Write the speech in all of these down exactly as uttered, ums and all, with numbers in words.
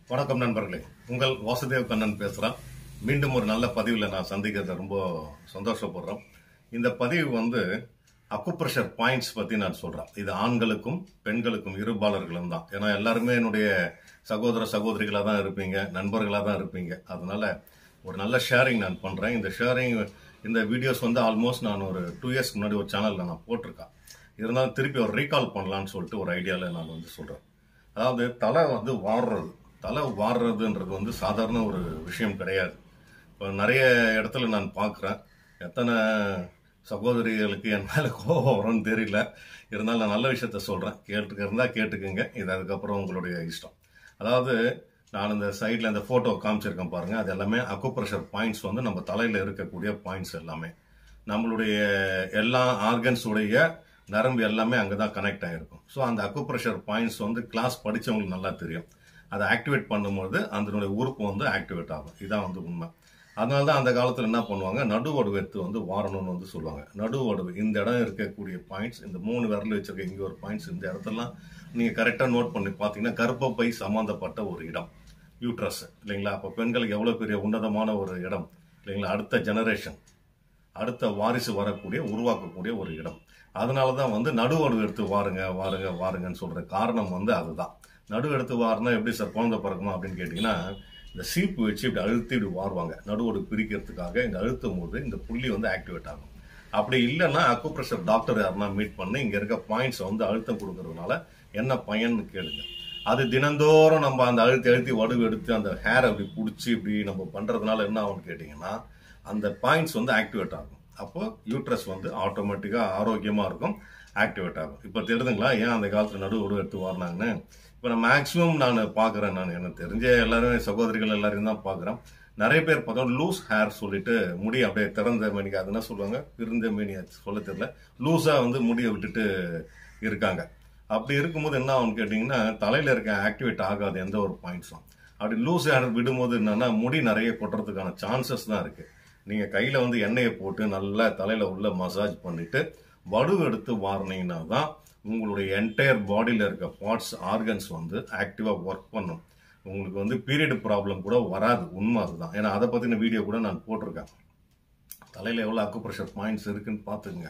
வணக்கம் நண்பர்களே, உங்கள் வாசுதேவ் கண்ணன் பேசுகிறேன். மீண்டும் ஒரு நல்ல பதிவில் நான் சந்திக்கிறத ரொம்ப சந்தோஷப்படுறோம். இந்த பதிவு வந்து அக்குப்ரெஷர் பாயிண்ட்ஸ் பற்றி நான் சொல்கிறேன். இது ஆண்களுக்கும் பெண்களுக்கும் இருபாலர்களும் தான். ஏன்னா எல்லாருமே என்னுடைய சகோதர சகோதரிகளாக தான் இருப்பீங்க, நண்பர்களாக தான் இருப்பீங்க. அதனால ஒரு நல்ல ஷேரிங் நான் பண்ணுறேன். இந்த ஷேரிங் இந்த வீடியோஸ் வந்து ஆல்மோஸ்ட் நான் ஒரு டூ இயர்ஸ்க்கு முன்னாடி ஒரு சேனலில் நான் போட்டிருக்கேன். இருந்தாலும் திருப்பி ஒரு ரீகால் பண்ணலான்னு சொல்லிட்டு ஒரு ஐடியாவில் நான் வந்து சொல்கிறேன். அதாவது தலை வந்து வாடுறது தலை வாடுறதுன்றது வந்து சாதாரண ஒரு விஷயம் கிடையாது. இப்போ நிறைய இடத்துல நான் பார்க்குறேன். எத்தனை சகோதரிகளுக்கு என் மேலே கோபம் வரும்னு தெரியல. இருந்தாலும் நான் நல்ல விஷயத்த சொல்கிறேன். கேட்டுக்க இருந்தால் கேட்டுக்குங்க. இது அதுக்கப்புறம் உங்களுடைய இஷ்டம். அதாவது நான் இந்த சைடில் இந்த ஃபோட்டோ காமிச்சிருக்கேன் பாருங்கள். அது எல்லாமே அக்குப்ரெஷர் பாயிண்ட்ஸ் வந்து நம்ம தலையில் இருக்கக்கூடிய பாயிண்ட்ஸ் எல்லாமே. நம்மளுடைய எல்லா ஆர்கன்ஸுடைய நரம்பு எல்லாமே அங்கே தான் கனெக்ட் ஆகிருக்கும். ஸோ அந்த அக்குப்ரெஷர் பாயிண்ட்ஸ் வந்து கிளாஸ் படித்தவங்களுக்கு நல்லா தெரியும். அதை ஆக்டிவேட் பண்ணும்போது அதனுடைய உறுப்பு வந்து ஆக்டிவேட் ஆகும். இதுதான் வந்து உண்மை. அதனால தான் அந்த காலத்தில் என்ன பண்ணுவாங்க, நடுவடுவு எடுத்து வந்து வாரணும்னு வந்து சொல்லுவாங்க. நடுவடுவு இந்த இடம் இருக்கக்கூடிய பாயிண்ட்ஸ், இந்த மூணு விரல் வச்சிருக்க இங்கே ஒரு பாயிண்ட்ஸ், இந்த இடத்துலாம் நீங்கள் கரெக்டாக நோட் பண்ணி பார்த்தீங்கன்னா கர்ப்பப்பை சம்மந்தப்பட்ட ஒரு இடம், யூட்ரஸ் இல்லைங்களா. அப்போ பெண்களுக்கு எவ்வளோ பெரிய உன்னதமான ஒரு இடம் இல்லைங்களா. அடுத்த ஜெனரேஷன், அடுத்த வாரிசு வரக்கூடிய உருவாக்கக்கூடிய ஒரு இடம். அதனால தான் வந்து நடுவடுவு எடுத்து வாருங்க வாருங்க வாருங்கன்னு சொல்கிற காரணம் வந்து அதுதான். நடு எடுத்து வாருனா எப்படி சார் குழந்தை பிறக்குமா அப்படின்னு கேட்டிங்கன்னா, இந்த சீப்பு வச்சு இப்படி அழுத்தி இப்படி வாருவாங்க. நடுவோடு பிரிக்கிறதுக்காக இங்கே அழுத்தும் போது இந்த புள்ளி வந்து ஆக்டிவேட் ஆகும். அப்படி இல்லைன்னா அக்குப்ரெஷர் டாக்டர் யாருன்னா மீட் பண்ணி இங்கே இருக்க பாயிண்ட்ஸை வந்து அழுத்தம் கொடுக்கறதுனால என்ன பயன்னு கேளுங்க. அது தினந்தோறும் நம்ம அந்த அழுத்தி அழுத்தி வடுவு எடுத்து அந்த ஹேரை அப்படி பிடிச்சி இப்படி நம்ம பண்ணுறதுனால என்ன ஆகும்னு கேட்டிங்கன்னா, அந்த பாயிண்ட்ஸ் வந்து ஆக்டிவேட் ஆகும். அப்போ யூட்ரஸ் வந்து ஆட்டோமேட்டிக்காக ஆரோக்கியமாக இருக்கும், ஆக்டிவேட் ஆகும். இப்போ தெரியுதுங்களா ஏன் அந்த காலத்தில் நடுவோடு எடுத்து வாரினாங்கன்னு. இப்போ நான் மேக்ஸிமம் நான் பார்க்குறேன். நான் எனக்கு தெரிஞ்ச எல்லாருமே சகோதரிகள் எல்லாரையும் தான் பார்க்குறேன். நிறைய பேர் பார்த்தோம் லூஸ் ஹேர் சொல்லிட்டு முடி அப்படியே திறந்த மேனிக்கு, அது என்ன சொல்லுவாங்க, பிறந்த மேனி சொல்ல தெரியல, லூஸாக வந்து முடியை விட்டுட்டு இருக்காங்க. அப்படி இருக்கும்போது என்ன ஆகும்னு கேட்டிங்கன்னா, தலையில் இருக்க ஆக்டிவேட் ஆகாது எந்த ஒரு பாயிண்ட்ஸும். அப்படி லூஸ் ஹேர் விடும்போது என்னன்னா முடி நிறைய கொட்டுறதுக்கான சான்சஸ் தான் இருக்குது. நீங்கள் கையில் வந்து எண்ணெயை போட்டு நல்லா தலையில் உள்ள மசாஜ் பண்ணிவிட்டு வடுவு எடுத்து வாரினீங்கன்னா தான் உங்களுடைய என்டையர் பாடியில் இருக்க பார்ட்ஸ், ஆர்கன்ஸ் வந்து ஆக்டிவாக ஒர்க் பண்ணும். உங்களுக்கு வந்து பீரியட் ப்ராப்ளம் கூட வராது. உண்மை அதுதான். ஏன்னா அதை பற்றின வீடியோ கூட நான் போட்டிருக்கேன். தலையில் எவ்வளோ அக்குப்ரெஷர் பாயிண்ட்ஸ் இருக்குன்னு பார்த்துக்குங்க.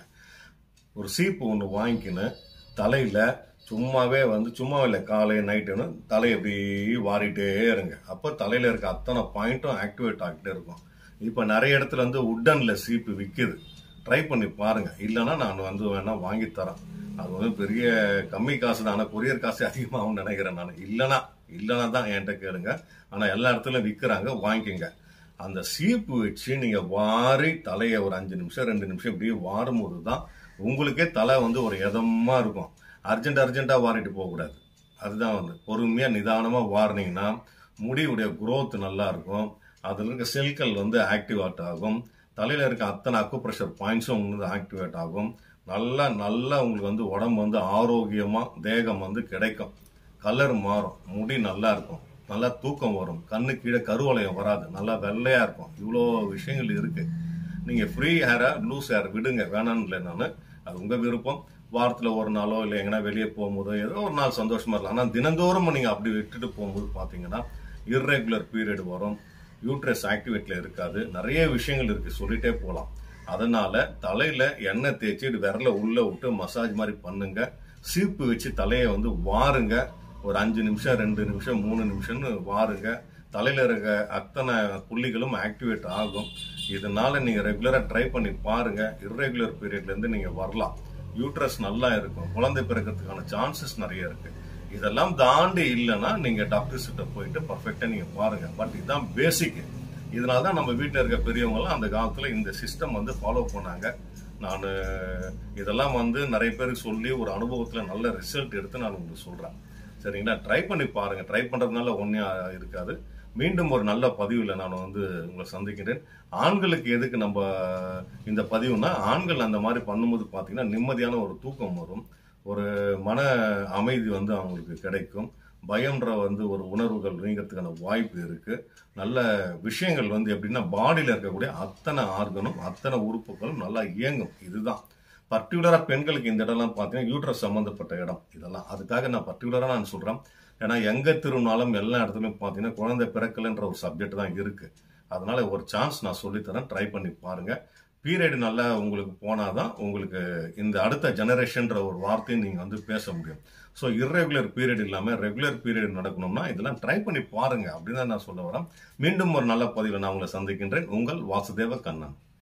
ஒரு சீப்பு ஒன்று வாங்கிக்கின்னு தலையில் சும்மாவே வந்து சும்மா இல்லை காலை நைட்டுன்னு தலையை எப்படி வாரிட்டே இருங்க. அப்போ தலையில் இருக்க அத்தனை பாயிண்ட்டும் ஆக்டிவேட் ஆகிட்டே இருக்கும். இப்போ நிறைய இடத்துல வந்து உட்டனில் சீப்பு விற்கிது. ட்ரை பண்ணி பாருங்கள். இல்லைன்னா நான் வந்து வேணால் வாங்கி தரேன். அது வந்து பெரிய கம்மி காசு தான். ஆனால் கொரியர் காசு அதிகமாகவும் நினைக்கிறேன் நான். இல்லைனா இல்லைனா தான் என்கிட்ட கேளுங்க. ஆனால் எல்லா இடத்துலையும் விற்கிறாங்க, வாங்கிக்கோங்க. அந்த சீப்பு வச்சு நீங்கள் வாரி தலையை ஒரு அஞ்சு நிமிஷம் ரெண்டு நிமிஷம் இப்படியே வாரும்போது தான் உங்களுக்கே தலை வந்து ஒரு இதமாக இருக்கும். அர்ஜென்ட் அர்ஜென்ட்டாக வாரிட்டு போகக்கூடாது. அதுதான் வந்து பொறுமையாக நிதானமாக வாரினீங்கன்னா முடியுடைய குரோத் நல்லா இருக்கும். அதில் இருக்க செல்கள் வந்து ஆக்டிவேட் ஆகும். தலையில் இருக்க அத்தனை அக்குப்ரெஷர் பாயிண்ட்ஸும் உங்களுக்கு ஆக்டிவேட் ஆகும். நல்லா நல்லா உங்களுக்கு வந்து உடம்பு வந்து ஆரோக்கியமாக தேகம் வந்து கிடைக்கும். கலர் மாறும், முடி நல்லா இருக்கும், நல்லா தூக்கம் வரும், கண்ணு கீழே கருவளையம் வராது, நல்லா வெள்ளையாக இருக்கும். இவ்வளோ விஷயங்கள் இருக்குது. நீங்கள் ஃப்ரீ ஹேரை லூஸ் ஹேர் விடுங்க, வேணான்னு இல்லை நான். அது உங்கள் விருப்பம். வாரத்தில் ஒரு நாளோ இல்லை எங்கன்னா வெளியே போகும்போதோ ஏதோ ஒரு நாள் சந்தோஷமாக இருக்கலாம். ஆனால் தினந்தோறும் நீங்கள் அப்படி விட்டுட்டு போகும்போது பார்த்தீங்கன்னா இர்ரெகுலர் பீரியட் வரும், யூட்ரஸ் ஆக்டிவேட்டில் இருக்காது, நிறைய விஷயங்கள் இருக்குது, சொல்லிட்டே போகலாம். அதனால தலையில் எண்ணெய் தேய்ச்சி விரலை உள்ளே விட்டு மசாஜ் மாதிரி பண்ணுங்க. சீப்பு வச்சு தலையை வந்து வாருங்க. ஒரு அஞ்சு நிமிஷம் ரெண்டு நிமிஷம் மூணு நிமிஷம்னு வாருங்க. தலையில் இருக்க அத்தனை புள்ளிகளும் ஆக்டிவேட் ஆகும். இதனால நீங்கள் ரெகுலராக ட்ரை பண்ணி பாருங்க. இர்ரெகுலர் பீரியட்லேருந்து நீங்கள் வரலாம். யூட்ரஸ் நல்லா இருக்கும், குழந்தை பிறக்கிறதுக்கான சான்சஸ் நிறைய இருக்கு. இதெல்லாம் தாண்டி இல்லைன்னா நீங்கள் டாக்டர்ஸ் கிட்ட போயிட்டு பர்ஃபெக்டாக நீங்கள் பாருங்க. பட் இதுதான் பேசிக். இதனால தான் நம்ம வீட்டில் இருக்க பெரியவங்களாம் அந்த காலத்தில் இந்த சிஸ்டம் வந்து ஃபாலோ பண்ணாங்க. நான் இதெல்லாம் வந்து நிறைய பேருக்கு சொல்லி ஒரு அனுபவத்தில் நல்ல ரிசல்ட் எடுத்து நான் உங்களுக்கு சொல்கிறேன். சரிங்களா, ட்ரை பண்ணி பாருங்கள். ட்ரை பண்ணுறதுனால ஒன்றும் இருக்காது. மீண்டும் ஒரு நல்ல பதிவில் நான் வந்து உங்களை சந்திக்கிறேன். ஆண்களுக்கு எதுக்கு நம்ம இந்த பதிவுனா, ஆண்கள் அந்த மாதிரி பண்ணும்போது பார்த்தீங்கன்னா நிம்மதியான ஒரு தூக்கம் வரும், ஒரு மன அமைதி வந்து அவங்களுக்கு கிடைக்கும். பயம்ன்ற வந்து ஒரு உணர்வுகள் நீங்கிறதுக்கான வாய்ப்பு இருக்குது. நல்ல விஷயங்கள் வந்து எப்படின்னா பாடியில் இருக்கக்கூடிய அத்தனை ஆர்கனும் அத்தனை உறுப்புகளும் நல்லா இயங்கும். இதுதான் பர்டிகுலராக பெண்களுக்கு இந்த இடம்லாம் பார்த்தீங்கன்னா யூட்ரஸ் சம்மந்தப்பட்ட இடம். இதெல்லாம் அதுக்காக நான் பர்டிகுலராக நான் சொல்கிறேன். ஏன்னா எங்க திரும்பினாலும் எல்லா இடத்துலையும் பார்த்தீங்கன்னா குழந்தை பிறக்கலைன்ற ஒரு சப்ஜெக்ட் தான் இருக்கு. அதனால ஒரு சான்ஸ் நான் சொல்லித்தரேன், ட்ரை பண்ணி பாருங்க. பீரியட் நல்லா உங்களுக்கு போனாதான் உங்களுக்கு இந்த அடுத்த ஜெனரேஷன்ற ஒரு வார்த்தையும் நீங்க வந்து பேச முடியும். ஸோ இர்ரெகுலர் பீரியட் இல்லாம ரெகுலர் பீரியட் நடக்கணும்னா இதெல்லாம் ட்ரை பண்ணி பாருங்க அப்படின்னு தான் நான் சொல்ல வரேன். மீண்டும் ஒரு நல்ல பதிவில் நான் உங்களை சந்திக்கின்றேன். உங்கள் வாசுதேவ கண்ணன்.